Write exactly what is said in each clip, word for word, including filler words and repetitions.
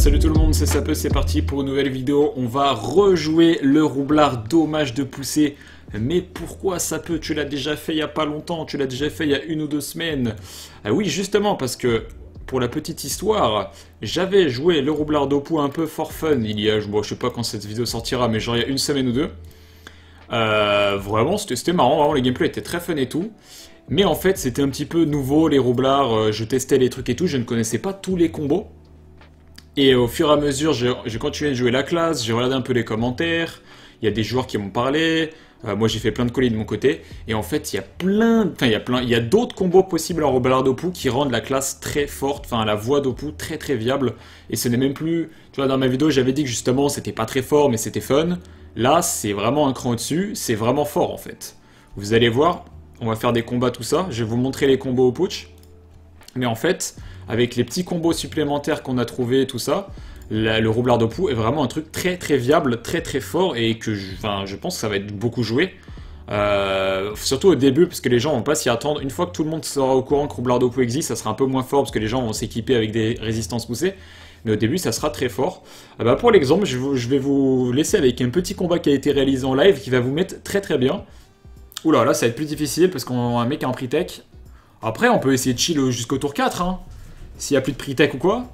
salut tout le monde, c'est Sapeux, c'est parti pour une nouvelle vidéo. On va rejouer le roublard, dommage de pousser. Mais pourquoi Sapeux? Tu l'as déjà fait il y a pas longtemps, tu l'as déjà fait il y a une ou deux semaines. Ah oui, justement, parce que, pour la petite histoire, j'avais joué le roublard d'Opou un peu for fun il y a, bon, je sais pas quand cette vidéo sortira, mais genre il y a une semaine ou deux. Euh, vraiment, c'était marrant, vraiment, les gameplays étaient très fun et tout. Mais en fait, c'était un petit peu nouveau, les roublards, euh, je testais les trucs et tout, je ne connaissais pas tous les combos. Et au fur et à mesure, j'ai continué de jouer la classe, j'ai regardé un peu les commentaires, il y a des joueurs qui m'ont parlé, euh, moi j'ai fait plein de colis de mon côté, et en fait il y a plein, enfin il y a plein, il y a d'autres combos possibles en roublard d'Opou qui rendent la classe très forte, enfin la voix d'Opou très très viable, et ce n'est même plus, tu vois dans ma vidéo j'avais dit que justement c'était pas très fort mais c'était fun, là c'est vraiment un cran au-dessus, c'est vraiment fort en fait. Vous allez voir, on va faire des combats tout ça, je vais vous montrer les combos au putsch, mais en fait... avec les petits combos supplémentaires qu'on a trouvés, tout ça, la, le roublard d'Opou est vraiment un truc très très viable, très très fort, et que je, enfin, je pense que ça va être beaucoup joué. Euh, surtout au début, parce que les gens vont pas s'y attendre. Une fois que tout le monde sera au courant que roublard d'Opou existe, ça sera un peu moins fort, parce que les gens vont s'équiper avec des résistances poussées. Mais au début, ça sera très fort. Ah bah pour l'exemple, je, je vais vous laisser avec un petit combat qui a été réalisé en live, qui va vous mettre très très bien. Oula, là ça va être plus difficile, parce qu'on a un mec en pre-tech. Après, on peut essayer de chill jusqu'au tour quatre, hein. S'il n'y a plus de pre-tech ou quoi.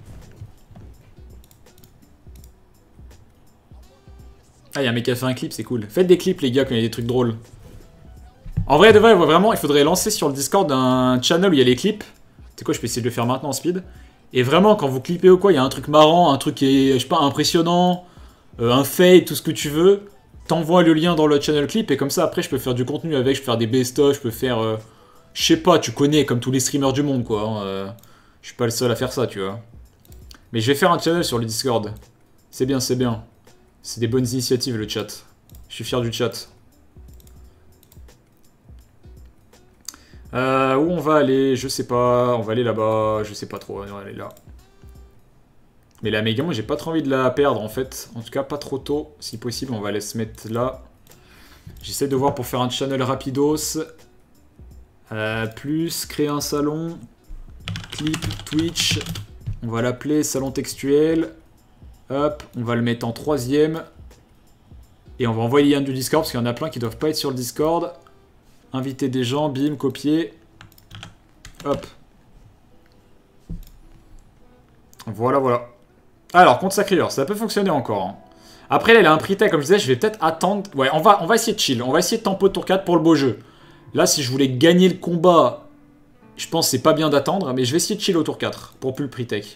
Ah, il y a un mec qui a fait un clip, c'est cool. Faites des clips, les gars, quand il y a des trucs drôles. En vrai, de vrai, vraiment, il faudrait lancer sur le Discord un channel où il y a les clips. C'est quoi, je peux essayer de le faire maintenant en speed. Et vraiment, quand vous clippez ou quoi, il y a un truc marrant, un truc qui est, je sais pas, impressionnant, euh, un fade, tout ce que tu veux. T'envoies le lien dans le channel clip, et comme ça, après, je peux faire du contenu avec, je peux faire des best-of, je peux faire... Euh, je sais pas, tu connais, comme tous les streamers du monde, quoi. Hein, euh, je suis pas le seul à faire ça, tu vois. Mais je vais faire un channel sur le Discord. C'est bien, c'est bien. C'est des bonnes initiatives, le chat. Je suis fier du chat. Euh, où on va aller? Je sais pas. On va aller là-bas. Je sais pas trop. On va aller là. Mais la méga, moi, j'ai pas trop envie de la perdre, en fait. En tout cas, pas trop tôt. Si possible, on va aller se mettre là. J'essaie de voir pour faire un channel rapidos. Euh, plus, créer un salon. Clip Twitch, on va l'appeler salon textuel. Hop, on va le mettre en troisième. Et on va envoyer les liens du Discord parce qu'il y en a plein qui doivent pas être sur le Discord. Inviter des gens, bim, copier. Hop. Voilà, voilà. Alors, contre Sacrieur, ça peut fonctionner encore. Hein. Après, là, il a un pre-tech, comme je disais, je vais peut-être attendre. Ouais, on va, on va essayer de chill. On va essayer de tempo tour quatre pour le beau jeu. Là, si je voulais gagner le combat... Je pense que c'est pas bien d'attendre, mais je vais essayer de chill au tour quatre, pour plus le pre-tech.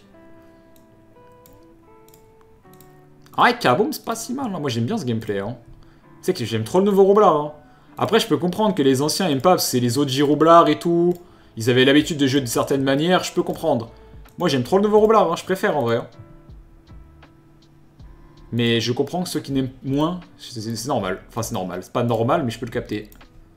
Ah ouais, Kaboom, c'est pas si mal, hein. Moi j'aime bien ce gameplay. Hein. Tu sais que j'aime trop le nouveau roublard. Hein. Après, je peux comprendre que les anciens aiment pas, parce que c'est les O G roublards et tout. Ils avaient l'habitude de jouer d'une certaine manière, je peux comprendre. Moi j'aime trop le nouveau roublard, hein. Je préfère en vrai. Hein. Mais je comprends que ceux qui n'aiment moins, c'est normal. Enfin c'est normal, c'est pas normal, mais je peux le capter.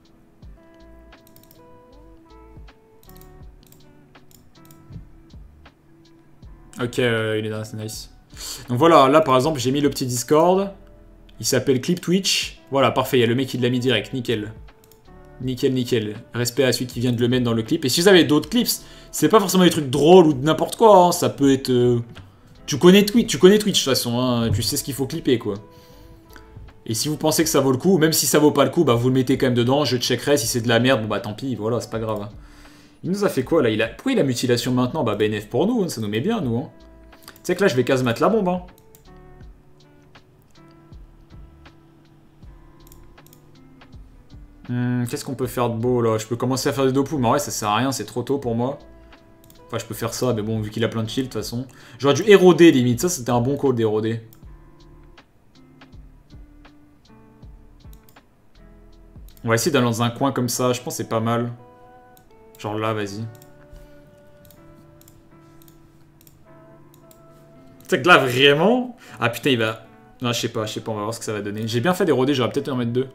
Ok, euh, il est là, c'est nice. Donc voilà, là par exemple, j'ai mis le petit Discord. Il s'appelle Clip Twitch. Voilà, parfait, il y a le mec qui l'a mis direct, nickel. Nickel, nickel. Respect à celui qui vient de le mettre dans le clip. Et si vous avez d'autres clips, c'est pas forcément des trucs drôles ou de n'importe quoi, hein. Ça peut être... Euh... Tu connais Twitch, tu connais Twitch de toute façon, hein. Tu sais ce qu'il faut clipper, quoi. Et si vous pensez que ça vaut le coup, même si ça vaut pas le coup, bah vous le mettez quand même dedans, je checkerai, si c'est de la merde, bon bah tant pis, voilà, c'est pas grave. Hein. Il nous a fait quoi là? il a... Pourquoi il a mutilation maintenant? Bah B N F pour nous, hein, ça nous met bien nous. Hein. Tu sais que là je vais quasi mettre la bombe. Hein. Hmm, Qu'est-ce qu'on peut faire de beau là? Je peux commencer à faire des dopous, mais en vrai ça sert à rien, c'est trop tôt pour moi. Enfin je peux faire ça, mais bon vu qu'il a plein de shield de toute façon. J'aurais dû éroder limite, ça c'était un bon call d'éroder. On va essayer d'aller dans un coin comme ça, je pense que c'est pas mal. Genre là, vas-y. C'est que là, vraiment... Ah putain, il va... Non, je sais pas, je sais pas, on va voir ce que ça va donner. J'ai bien fait d'éroder, j'aurais peut-être en mettre deux.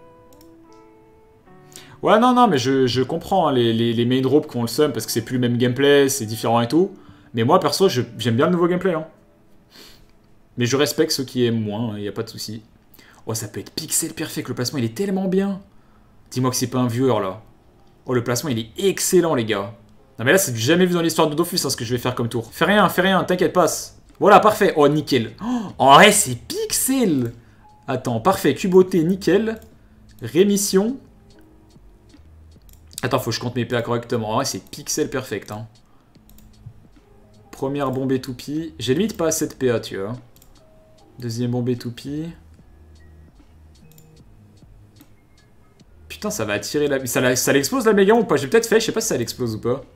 Ouais, non, non, mais je, je comprends hein, les, les, les main drops qui ont le seum, parce que c'est plus le même gameplay, c'est différent et tout. Mais moi, perso, j'aime bien le nouveau gameplay. Hein. Mais je respecte ceux qui aiment moins, il hein, n'y a pas de souci. Oh, ça peut être pixel perfect, le placement, il est tellement bien. Dis-moi que c'est pas un viewer, là. Oh, le placement, il est excellent, les gars. Non, mais là, c'est du jamais vu dans l'histoire de Dofus, hein, ce que je vais faire comme tour. Fais rien, fais rien, t'inquiète, passe. Voilà, parfait. Oh, nickel. Oh, en vrai, c'est pixel. Attends, parfait. Cuboté, nickel. Rémission. Attends, faut que je compte mes P A correctement. En vrai, c'est pixel perfect. Hein. Première bombe étoupie. J'ai limite pas assez de P A, tu vois. Deuxième bombe étoupie. Putain, ça va attirer la... Ça, ça l'explose la méga ou pas? J'ai peut-être fait, je sais pas si ça l'explose ou pas.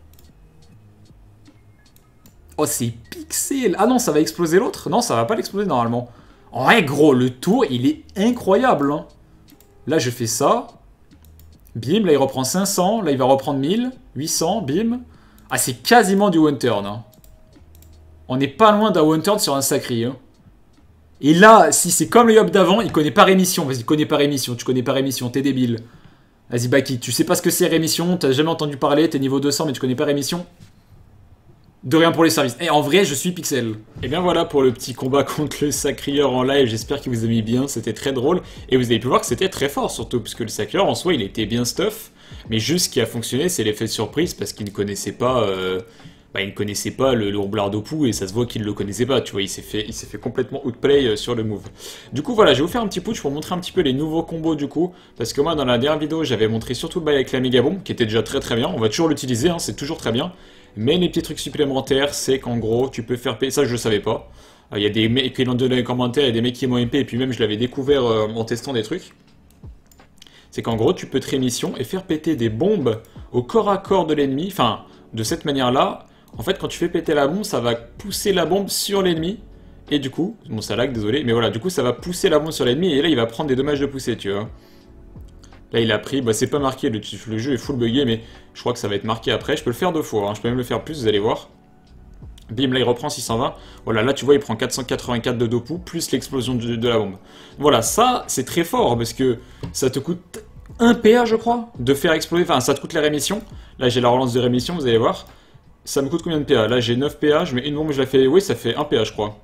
Oh, c'est pixel. Ah non, ça va exploser l'autre? Non, ça va pas l'exploser normalement. En vrai, gros, le tour, il est incroyable. Hein. Là, je fais ça. Bim, là, il reprend cinq cents. Là, il va reprendre mille. huit cents, bim. Ah, c'est quasiment du one turn. Hein. On n'est pas loin d'un one turn sur un sacré. Hein. Et là, si c'est comme le Yop d'avant, il connaît pas rémission. Vas-y, connais pas rémission. Tu connais pas rémission, t'es débile. Vas-y, Baki, tu sais pas ce que c'est rémission. T'as jamais entendu parler. T'es niveau deux cents, mais tu connais pas rémission. De rien pour les services. Et en vrai, je suis pixel. Et bien voilà pour le petit combat contre le Sacrieur en live. J'espère qu'il vous a mis bien. C'était très drôle. Et vous avez pu voir que c'était très fort surtout. Parce que le Sacrieur en soi, il était bien stuff. Mais juste ce qui a fonctionné, c'est l'effet de surprise. Parce qu'il ne connaissait pas... Euh... Bah, il ne connaissait pas le, le roublard d'Opu. Et ça se voit qu'il ne le connaissait pas. Tu vois, il s'est fait, il s'est fait complètement outplay euh, sur le move. Du coup, voilà, je vais vous faire un petit putsch pour montrer un petit peu les nouveaux combos du coup. Parce que moi, dans la dernière vidéo, j'avais montré surtout le bail avec la méga bombe. Qui était déjà très très bien. On va toujours l'utiliser. Hein, c'est toujours très bien. Mais les petits trucs supplémentaires, c'est qu'en gros, tu peux faire payer. Ça, je le savais pas. Il y a des mecs qui l'ont donné dans les commentaires, il y a des mecs qui m'ont M P, et puis même je l'avais découvert euh, en testant des trucs. C'est qu'en gros, tu peux te rémission et faire péter des bombes au corps à corps de l'ennemi. Enfin, de cette manière-là, en fait, quand tu fais péter la bombe, ça va pousser la bombe sur l'ennemi. Et du coup, bon, ça lag, désolé, mais voilà, du coup, ça va pousser la bombe sur l'ennemi, et là, il va prendre des dommages de poussée, tu vois. Là, il a pris, bah c'est pas marqué, le, le jeu est full buggé, mais je crois que ça va être marqué après. Je peux le faire deux fois, hein. Je peux même le faire plus, vous allez voir. Bim, là il reprend six cent vingt. Voilà, là tu vois, il prend quatre cent quatre-vingt-quatre de Dopu, plus l'explosion de, de la bombe. Voilà, ça, c'est très fort, parce que ça te coûte un P A, je crois, de faire exploser. Enfin, ça te coûte la rémission. Là, j'ai la relance de rémission, vous allez voir. Ça me coûte combien de P A? Là, j'ai neuf P A, je mets une bombe, je la fais... Oui, ça fait un P A, je crois.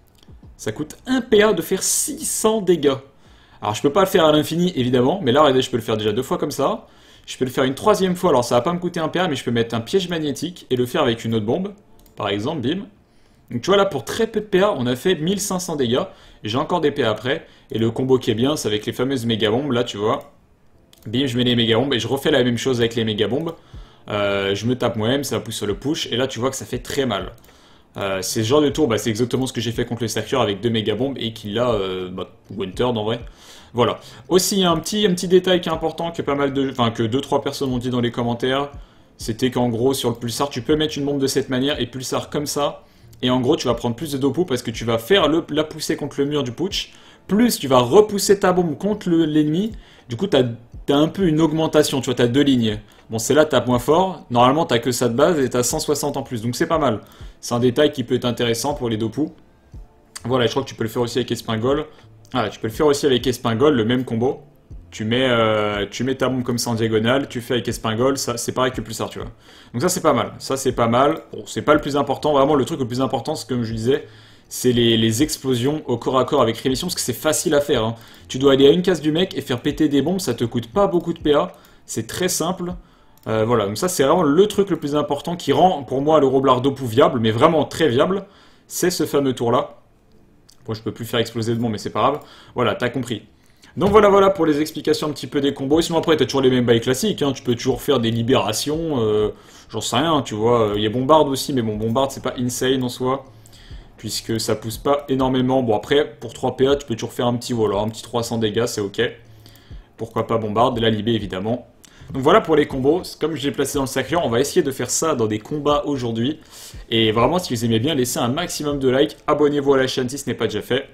Ça coûte un P A de faire six cents dégâts. Alors je peux pas le faire à l'infini évidemment, mais là regardez, je peux le faire déjà deux fois comme ça. Je peux le faire une troisième fois, alors ça va pas me coûter un P A, mais je peux mettre un piège magnétique et le faire avec une autre bombe. Par exemple, bim. Donc tu vois là, pour très peu de P A, on a fait mille cinq cents dégâts. J'ai encore des P A après. Et le combo qui est bien, c'est avec les fameuses méga bombes, là tu vois. Bim, je mets les méga bombes et je refais la même chose avec les méga bombes. Euh, je me tape moi-même, ça pousse sur le push, et là tu vois que ça fait très mal. Euh, c'est ce genre de tour, bah, c'est exactement ce que j'ai fait contre le Sacrieur avec deux méga bombes et qu'il a euh, bah, Winter en vrai. Voilà. Aussi, il y a un petit, un petit détail qui est important, que pas mal de, enfin que deux trois personnes ont dit dans les commentaires, c'était qu'en gros sur le pulsar, tu peux mettre une bombe de cette manière et pulsar comme ça, et en gros tu vas prendre plus de Dopu parce que tu vas faire le, la pousser contre le mur du putsch, plus tu vas repousser ta bombe contre l'ennemi. Du coup, tu as, as un peu une augmentation, tu vois, tu as deux lignes. Bon, c'est là, tu as point fort. Normalement, tu as que ça de base et tu as cent soixante en plus. Donc, c'est pas mal. C'est un détail qui peut être intéressant pour les Dopu. Voilà, je crois que tu peux le faire aussi avec Espingol. Voilà, tu peux le faire aussi avec Espingol, le même combo. Tu mets, euh, tu mets ta bombe comme ça en diagonale, tu fais avec Espingol, ça c'est pareil que Pulsar, tu vois. Donc ça, c'est pas mal. Ça, c'est pas mal. Bon, c'est pas le plus important. Vraiment, le truc le plus important, c'est comme je disais, c'est les, les explosions au corps à corps avec rémission, parce que c'est facile à faire. Hein. Tu dois aller à une case du mec et faire péter des bombes, ça te coûte pas beaucoup de P A. C'est très simple. Euh, voilà, donc ça c'est vraiment le truc le plus important qui rend pour moi le roublard Dopu viable, mais vraiment très viable, c'est ce fameux tour là. Bon, je peux plus faire exploser de bombes, mais c'est pas grave. Voilà, t'as compris. Donc voilà, voilà pour les explications un petit peu des combos. Sinon après t'as toujours les mêmes bails classiques, hein. Tu peux toujours faire des libérations, euh, j'en sais rien, tu vois. Il y a Bombard aussi, mais bon, Bombard c'est pas insane en soi, puisque ça pousse pas énormément. Bon après, pour trois P A, tu peux toujours faire un petit voilà, un petit trois cents dégâts, c'est ok. Pourquoi pas Bombard, et la libé évidemment. Donc voilà pour les combos, comme je l'ai placé dans le Sacrieur, on va essayer de faire ça dans des combats aujourd'hui. Et vraiment, si vous aimez bien, laissez un maximum de likes, abonnez-vous à la chaîne si ce n'est pas déjà fait.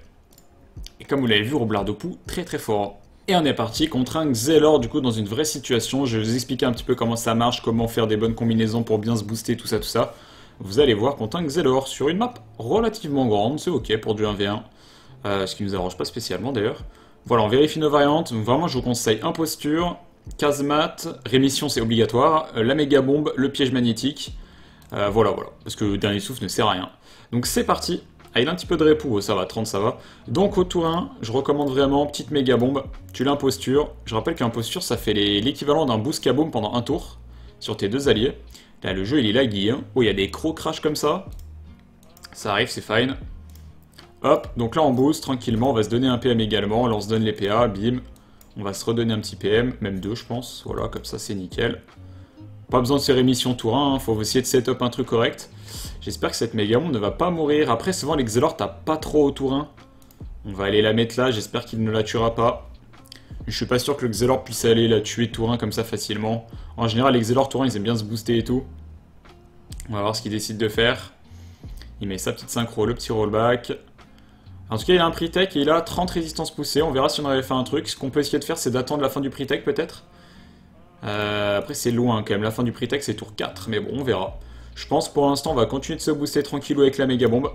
Et comme vous l'avez vu, roublard Dopu, très très fort. Et on est parti contre un Xelor, du coup, dans une vraie situation. Je vais vous expliquer un petit peu comment ça marche, comment faire des bonnes combinaisons pour bien se booster, tout ça, tout ça. Vous allez voir contre un Xelor sur une map relativement grande, c'est ok pour du un v un. Euh, ce qui nous arrange pas spécialement d'ailleurs. Voilà, on vérifie nos variantes. Donc vraiment, je vous conseille imposture, casemate, rémission c'est obligatoire, euh, la méga bombe, le piège magnétique. Euh, voilà, voilà. Parce que le dernier souffle ne sert à rien. Donc c'est parti. Ah, il a un petit peu de répou, ça va, trente ça va. Donc au tour un, je recommande vraiment petite méga bombe. Tu l'imposture. Je rappelle qu'imposture, ça fait l'équivalent d'un boost à bombe pendant un tour sur tes deux alliés. Là, le jeu il est laggy. Hein. Oh, il y a des crocs crash comme ça. Ça arrive, c'est fine. Hop, donc là on boost tranquillement, on va se donner un P M également, là on se donne les P A, bim. On va se redonner un petit P M, même deux je pense, voilà, comme ça c'est nickel. Pas besoin de ces rémissions tour un, hein. Faut essayer de setup un truc correct. J'espère que cette Mégamon ne va pas mourir. Après souvent l'Exelor t'as pas trop au tour un. On va aller la mettre là, j'espère qu'il ne la tuera pas. Je suis pas sûr que le Xelor puisse aller la tuer tour un comme ça facilement. En général les Xelor tour un ils aiment bien se booster et tout. On va voir ce qu'il décide de faire. Il met sa petite synchro, le petit rollback. En tout cas, il a un pre-tech et il a trente résistances poussées. On verra si on avait fait un truc. Ce qu'on peut essayer de faire, c'est d'attendre la fin du pre-tech peut-être. Euh, après, c'est loin quand même. La fin du pre-tech, c'est tour quatre. Mais bon, on verra. Je pense pour l'instant, on va continuer de se booster tranquillou avec la méga bombe.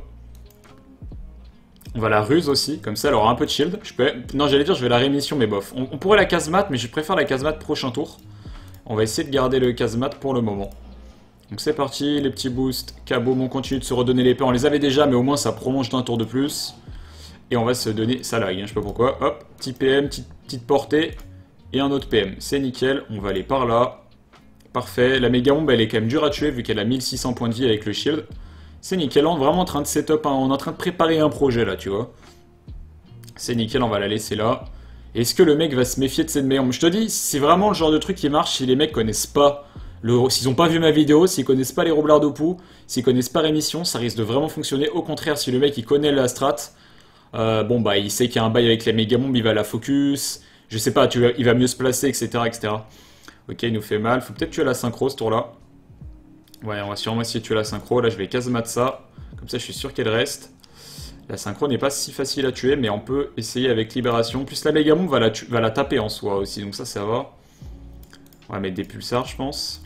On va la ruse aussi. Comme ça, elle aura un peu de shield. Je peux... Non, j'allais dire, je vais la rémission, mais bof. On, on pourrait la casemate, mais je préfère la casemate prochain tour. On va essayer de garder le casemate pour le moment. Donc c'est parti, les petits boosts. Kaboom, on continue de se redonner l'épée. On les avait déjà, mais au moins ça prolonge d'un tour de plus. Et on va se donner, ça lag, hein, je sais pas pourquoi, hop, petit P M, petite, petite portée, et un autre P M, c'est nickel, on va aller par là, parfait, la méga bombe elle est quand même dure à tuer vu qu'elle a mille six cents points de vie avec le shield, c'est nickel, on est vraiment en train de setup, hein, on est en train de préparer un projet là, tu vois, c'est nickel, on va la laisser là, est-ce que le mec va se méfier de cette méga bombe? Je te dis, c'est vraiment le genre de truc qui marche si les mecs connaissent pas, le... s'ils ont pas vu ma vidéo, s'ils connaissent pas les roublards d'Opou, s'ils connaissent pas Rémission, ça risque de vraiment fonctionner, au contraire, si le mec il connaît la strat, Euh, bon bah il sait qu'il y a un bail avec la méga bombe, il va la focus, je sais pas, tu vois, il va mieux se placer, et cetera, et cetera. Ok, il nous fait mal, faut peut-être tuer la synchro ce tour-là. Ouais, on va sûrement essayer de tuer la synchro, là je vais casemat ça, comme ça je suis sûr qu'elle reste. La synchro n'est pas si facile à tuer, mais on peut essayer avec libération. Plus la méga bombe va la, va la taper en soi aussi, donc ça ça va. On va mettre des pulsars je pense.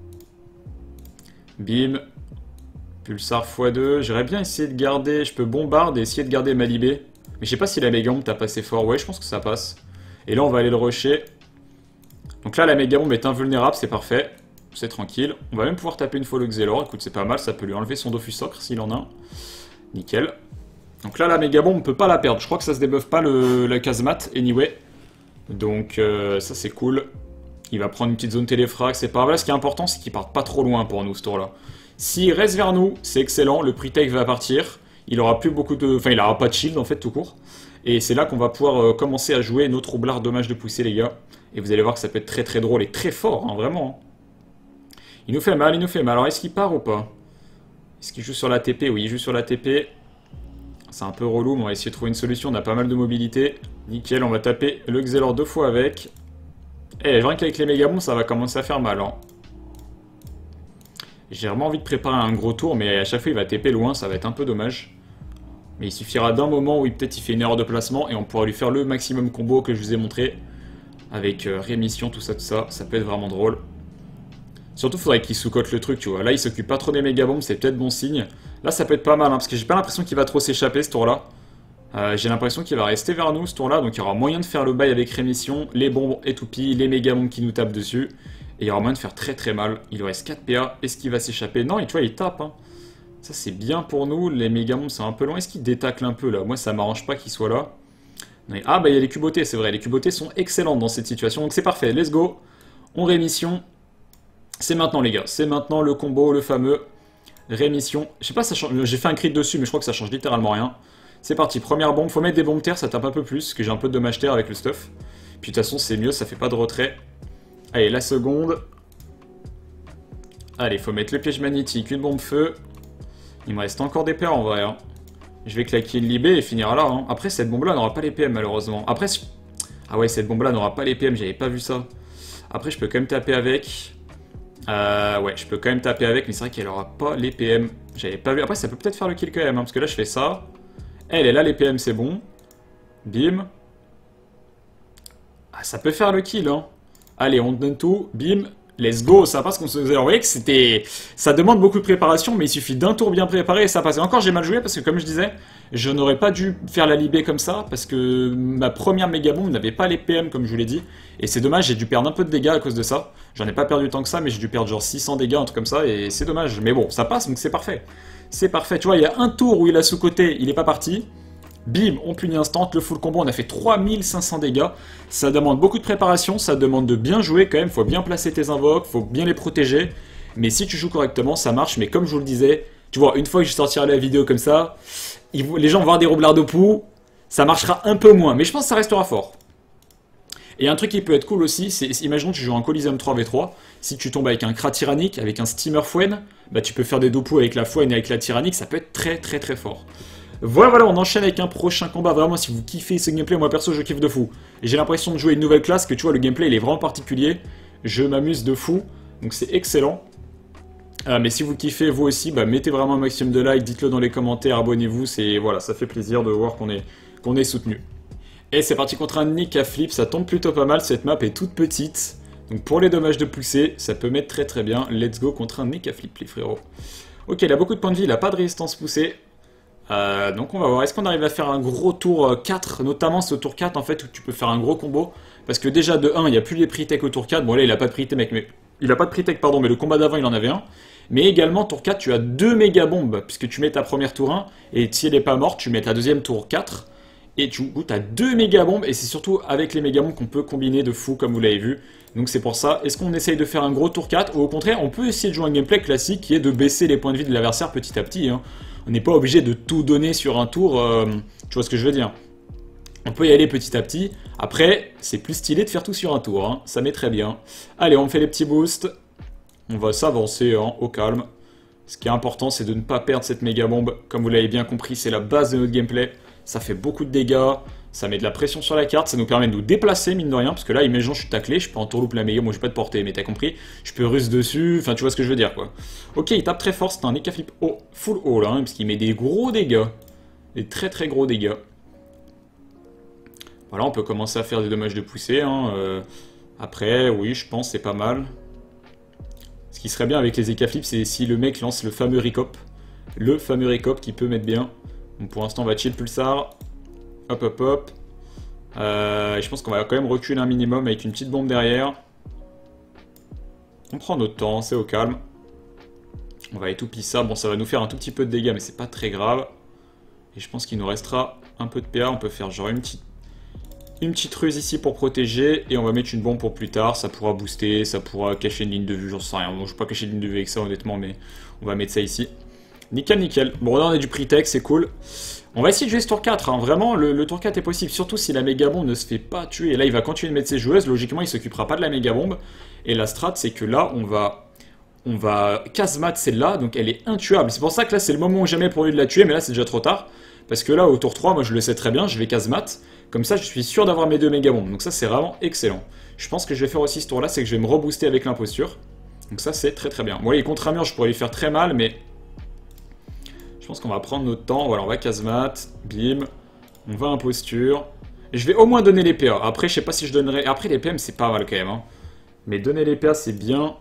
Bim. Pulsar fois deux, j'aurais bien essayé de garder, je peux bombarder et essayer de garder ma libé. Mais je sais pas si la méga bombe tape assez fort, ouais je pense que ça passe. Et là on va aller le rusher. Donc là la méga bombe est invulnérable, c'est parfait. C'est tranquille. On va même pouvoir taper une fois le Xelor, écoute c'est pas mal, ça peut lui enlever son Dofus Ocre s'il en a un. Nickel. Donc là la méga bombe on peut pas la perdre, je crois que ça se débuffe pas le, la casemate, anyway. Donc euh, ça c'est cool. Il va prendre une petite zone téléfrag, c'est pas grave. Là ce qui est important c'est qu'il parte pas trop loin pour nous ce tour là. S'il reste vers nous, c'est excellent, le pre-tech va partir, il aura plus beaucoup de... Enfin, il aura pas de shield en fait, tout court. Et c'est là qu'on va pouvoir euh, commencer à jouer nos troublards dommage de pousser, les gars. Et vous allez voir que ça peut être très très drôle et très fort, hein, vraiment. Il nous fait mal, il nous fait mal. Alors, est-ce qu'il part ou pas? Est-ce qu'il joue sur la T P? Oui, il joue sur la T P. C'est un peu relou, mais on va essayer de trouver une solution, on a pas mal de mobilité. Nickel, on va taper le Xelor deux fois avec. Eh, rien qu'avec les mégabombes, ça va commencer à faire mal, hein. J'ai vraiment envie de préparer un gros tour, mais à chaque fois il va T P loin, ça va être un peu dommage. Mais il suffira d'un moment où peut-être il fait une erreur de placement et on pourra lui faire le maximum combo que je vous ai montré. Avec euh, rémission, tout ça, tout ça, ça peut être vraiment drôle. Surtout il faudrait qu'il sous-cote le truc, tu vois. Là il s'occupe pas trop des mégabombes, c'est peut-être bon signe. Là ça peut être pas mal, hein, parce que j'ai pas l'impression qu'il va trop s'échapper ce tour-là. Euh, j'ai l'impression qu'il va rester vers nous ce tour-là, donc il y aura moyen de faire le bail avec rémission, les bombes étoupillent, les mégabombes qui nous tapent dessus. Et il y aura moyen de faire très très mal. Il lui reste quatre P A. Est-ce qu'il va s'échapper? Non, et tu vois, il tape. Hein. Ça, c'est bien pour nous. Les mégabombes, c'est un peu long. Est-ce qu'il détacle un peu, là? Moi, ça m'arrange pas qu'il soit là. Mais... Ah, bah, il y a les cubotés, c'est vrai. Les cubotés sont excellentes dans cette situation. Donc, c'est parfait. Let's go. On rémission. C'est maintenant, les gars. C'est maintenant le combo, le fameux rémission. Je sais pas, ça change... J'ai fait un crit dessus, mais je crois que ça change littéralement rien. C'est parti. Première bombe. Faut mettre des bombes terre, ça tape un peu plus, parce que j'ai un peu de dommage terre avec le stuff. Puis, de toute façon, c'est mieux, ça fait pas de retrait. Allez, la seconde. Allez, faut mettre le piège magnétique, une bombe feu. Il me reste encore des P A en vrai. Hein. Je vais claquer une libé et finir là. Hein. Après, cette bombe-là n'aura pas les P M malheureusement. Après, ah ouais, cette bombe-là n'aura pas les P M, j'avais pas vu ça. Après, je peux quand même taper avec. Euh, ouais, je peux quand même taper avec, mais c'est vrai qu'elle aura pas les P M. J'avais pas vu. Après, ça peut peut-être faire le kill quand même, hein, parce que là, je fais ça. Elle est là, les P M, c'est bon. Bim. Ah, ça peut faire le kill, hein. Allez, on donne tout, bim, let's go, ça passe comme ça. Vous voyez que c'était... Ça demande beaucoup de préparation, mais il suffit d'un tour bien préparé et ça passe. Et encore, j'ai mal joué parce que, comme je disais, je n'aurais pas dû faire la libé comme ça, parce que ma première méga bombe n'avait pas les P M, comme je vous l'ai dit. Et c'est dommage, j'ai dû perdre un peu de dégâts à cause de ça. J'en ai pas perdu tant que ça, mais j'ai dû perdre genre six cents dégâts, un truc comme ça, et c'est dommage. Mais bon, ça passe, donc c'est parfait. C'est parfait. Tu vois, il y a un tour où il a sous-côté, il est pas parti. Bim, on punit instant, le full combo, on a fait trois mille cinq cents dégâts. Ça demande beaucoup de préparation, ça demande de bien jouer quand même, faut bien placer tes invoques, faut bien les protéger. Mais si tu joues correctement, ça marche, mais comme je vous le disais, Tu vois, une fois que je sortirai la vidéo comme ça, ils vont- les gens vont voir des roublards de poux, ça marchera un peu moins, mais je pense que ça restera fort. Et un truc qui peut être cool aussi, c'est, imaginons que tu joues un Coliseum trois v trois, si tu tombes avec un Krat tyrannique, avec un Steamer Fouenne, bah tu peux faire des dopos avec la Fouenne et avec la tyrannique, ça peut être très très très fort. Voilà, voilà, on enchaîne avec un prochain combat. Vraiment, si vous kiffez ce gameplay, moi perso, je kiffe de fou. Et j'ai l'impression de jouer une nouvelle classe, que tu vois, le gameplay, il est vraiment particulier. Je m'amuse de fou, donc c'est excellent. Euh, mais si vous kiffez, vous aussi, bah, mettez vraiment un maximum de likes, dites-le dans les commentaires, abonnez-vous, c'est voilà, ça fait plaisir de voir qu'on est, qu'on est soutenu. Et c'est parti contre un Nick à flip, ça tombe plutôt pas mal, cette map est toute petite. Donc pour les dommages de poussée, ça peut mettre très très bien. Let's go contre un Nick à flip, les frérots. Ok, il a beaucoup de points de vie, il a pas de résistance poussée. Euh, donc on va voir, est-ce qu'on arrive à faire un gros tour quatre, notamment ce tour quatre en fait où tu peux faire un gros combo. Parce que déjà de un, il n'y a plus les pre-tech au tour quatre, bon là il a pas de pre-tech mec, mais... Il a pas de pre-tech pardon, mais le combat d'avant il en avait un. Mais également tour quatre, tu as deux méga bombes, puisque tu mets ta première tour un, et si elle n'est pas morte, tu mets ta deuxième tour quatre. Et tu as deux méga bombes, et c'est surtout avec les méga bombes qu'on peut combiner de fou, comme vous l'avez vu. Donc c'est pour ça, est-ce qu'on essaye de faire un gros tour quatre, ou au contraire, on peut essayer de jouer un gameplay classique, qui est de baisser les points de vie de l'adversaire petit à petit. Hein. On n'est pas obligé de tout donner sur un tour, euh, tu vois ce que je veux dire. On peut y aller petit à petit. Après, c'est plus stylé de faire tout sur un tour, hein. Ça met très bien. Allez, on fait les petits boosts. On va s'avancer hein, au calme. Ce qui est important, c'est de ne pas perdre cette méga bombe. Comme vous l'avez bien compris, c'est la base de notre gameplay. Ça fait beaucoup de dégâts, ça met de la pression sur la carte, ça nous permet de nous déplacer, mine de rien, parce que là, imaginons, je suis taclé, je peux en tourloupe la méga, moi, j'ai pas de portée, mais t'as compris, je peux russe dessus, enfin, tu vois ce que je veux dire, quoi. Ok, il tape très fort, c'est un Nick à flip haut, full haut, là, hein, parce qu'il met des gros dégâts. Des très très gros dégâts. Voilà, on peut commencer à faire des dommages de poussée, hein. Euh, après, oui, je pense, c'est pas mal. Ce qui serait bien avec les Ekaflips, c'est si le mec lance le fameux Recop. Le fameux Recop qui peut mettre bien. Donc pour l'instant, on va chill Pulsar. Hop, hop, hop. Euh, et je pense qu'on va quand même reculer un minimum avec une petite bombe derrière. On prend notre temps, c'est au calme. On va étoupiller ça. Bon, ça va nous faire un tout petit peu de dégâts, mais c'est pas très grave. Et je pense qu'il nous restera un peu de P A. On peut faire genre une petite, une petite ruse ici pour protéger. Et on va mettre une bombe pour plus tard. Ça pourra booster, ça pourra cacher une ligne de vue. J'en sais rien. Bon, je ne vais pas cacher une ligne de vue avec ça, honnêtement, mais on va mettre ça ici. Nickel, nickel. Bon, là, on a du pre-tech, c'est cool. On va essayer de jouer ce tour quatre. Hein. Vraiment, le, le tour quatre est possible. Surtout si la méga bombe ne se fait pas tuer. Et là, il va continuer de mettre ses joueuses. Logiquement, il s'occupera pas de la méga bombe. Et la strat, c'est que là, on va... On va casse-mat celle-là, donc elle est intuable. C'est pour ça que là, c'est le moment où jamais pour lui de la tuer. Mais là, c'est déjà trop tard. Parce que là, au tour trois, moi, je le sais très bien. Je vais casse-mat. Comme ça, je suis sûr d'avoir mes deux méga bombes. Donc ça, c'est vraiment excellent. Je pense que je vais faire aussi ce tour-là. C'est que je vais me rebooster avec l'imposture. Donc ça, c'est très très bien. Bon, il est contre un mur, je pourrais lui faire très mal, mais... Je pense qu'on va prendre notre temps. Voilà, on va casse-mat, bim, on va imposture. Et je vais au moins donner les P A. Après, je sais pas si je donnerai... Après, les P M, c'est pas mal quand même. Hein. Mais donner les P A, c'est bien.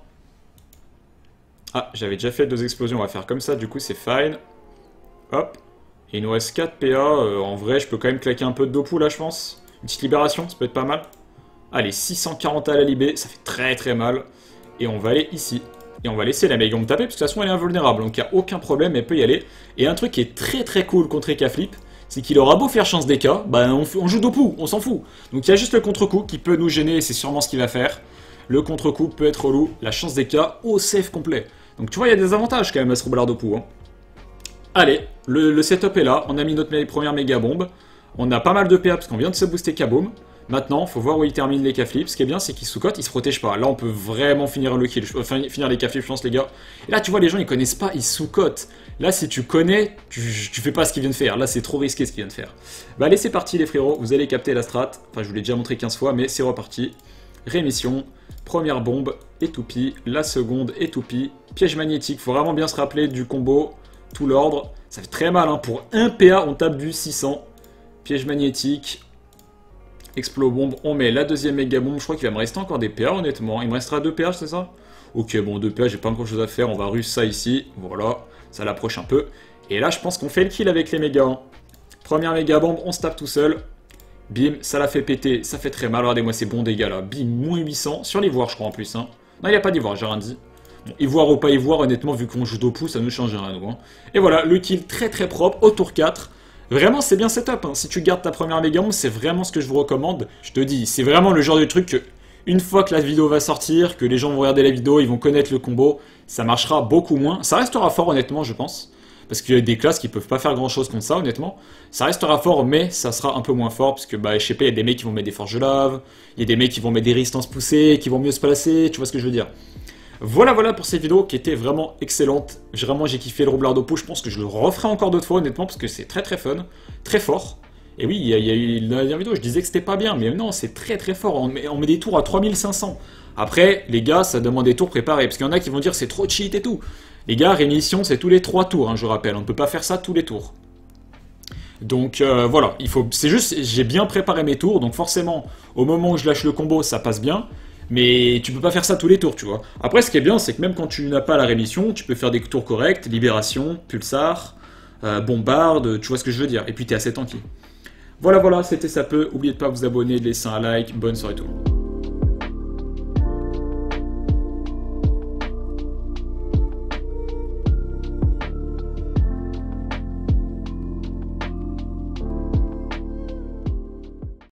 Ah, j'avais déjà fait deux explosions. On va faire comme ça, du coup, c'est fine. Hop. Et il nous reste quatre P A. Euh, en vrai, je peux quand même claquer un peu de dopou, là, je pense. Une petite libération, ça peut être pas mal. Allez, six cent quarante à la libé. Ça fait très très mal. Et on va aller ici. Et on va laisser la méga bombe taper, parce que de toute façon elle est invulnérable, donc il n'y a aucun problème, elle peut y aller. Et un truc qui est très très cool contre Ekaflip, c'est qu'il aura beau faire chance D K, bah on, on joue dopou, on s'en fout. Donc il y a juste le contre-coup qui peut nous gêner, et c'est sûrement ce qu'il va faire. Le contre-coup peut être relou, la chance D K au safe complet. Donc tu vois, il y a des avantages quand même à ce roublard dopou. Hein. Allez, le, le setup est là, on a mis notre mé première méga bombe. On a pas mal de P A parce qu'on vient de se booster Kaboom. Maintenant, faut voir où il termine les Ekaflips. Ce qui est bien, c'est qu'il sous-cote, il se protège pas. Là, on peut vraiment finir le kill, enfin, finir les Ekaflips, je pense, les gars. Et là, tu vois, les gens, ils connaissent pas, ils sous-cotent. Là, si tu connais, tu, tu fais pas ce qu'il vient de faire. Là, c'est trop risqué ce qu'il vient de faire. Bah, allez, c'est parti, les frérots. Vous allez capter la strat. Enfin, je vous l'ai déjà montré quinze fois, mais c'est reparti. Rémission. Première bombe, étoupie. La seconde, étoupie. Piège magnétique. Faut vraiment bien se rappeler du combo. Tout l'ordre. Ça fait très mal, hein. Pour un P A, on tape du six cents. Piège magnétique. Explo bombe, on met la deuxième méga bombe. Je crois qu'il va me rester encore des P A, honnêtement. Il me restera deux P A, c'est ça? Ok, bon, deux P A, j'ai pas grand chose à faire. On va russe ça ici. Voilà, ça l'approche un peu. Et là, je pense qu'on fait le kill avec les mégas. Hein. Première méga bombe, on se tape tout seul. Bim, ça l'a fait péter. Ça fait très mal. Regardez-moi ces bons dégâts là. Bim, moins huit cents. Sur l'ivoire, je crois en plus. Hein. Non, il n'y a pas d'ivoire, j'ai rien dit. Bon, ivoire ou pas ivoire, honnêtement, vu qu'on joue dopou, ça ne change rien. Nous, hein. Et voilà, le kill très très propre au tour quatre. Vraiment, c'est bien setup. Hein. Si tu gardes ta première méga bombe, c'est vraiment ce que je vous recommande. Je te dis, c'est vraiment le genre de truc que, une fois que la vidéo va sortir, que les gens vont regarder la vidéo, ils vont connaître le combo, ça marchera beaucoup moins. Ça restera fort, honnêtement, je pense. parce qu'il y a des classes qui peuvent pas faire grand chose contre ça, honnêtement. Ça restera fort, mais ça sera un peu moins fort, parce que bah, je sais pas, il y a des mecs qui vont mettre des forges de lave, il y a des mecs qui vont mettre des résistances poussées, qui vont mieux se placer, tu vois ce que je veux dire. Voilà, voilà pour cette vidéo qui était vraiment excellente. Vraiment, j'ai kiffé le roublard d'Oppo. Je pense que je le referai encore d'autres fois, honnêtement, parce que c'est très très fun, très fort. Et oui, il y, a, il y a eu la dernière vidéo, je disais que c'était pas bien, mais non, c'est très très fort. On met, on met des tours à trois mille cinq cents. Après, les gars, ça demande des tours préparés, parce qu'il y en a qui vont dire c'est trop cheat et tout. Les gars, rémission, c'est tous les trois tours, hein, je rappelle. On ne peut pas faire ça tous les tours. Donc euh, voilà, il faut. C'est juste, j'ai bien préparé mes tours, donc forcément, au moment où je lâche le combo, ça passe bien. Mais tu peux pas faire ça tous les tours, tu vois. Après, ce qui est bien, c'est que même quand tu n'as pas la rémission, tu peux faire des tours corrects, libération, pulsar, euh, bombarde, tu vois ce que je veux dire. Et puis t'es assez tanky. Voilà, voilà, c'était ça peut. Oubliez de pas vous abonner, de laisser un like. Bonne soirée tout le monde.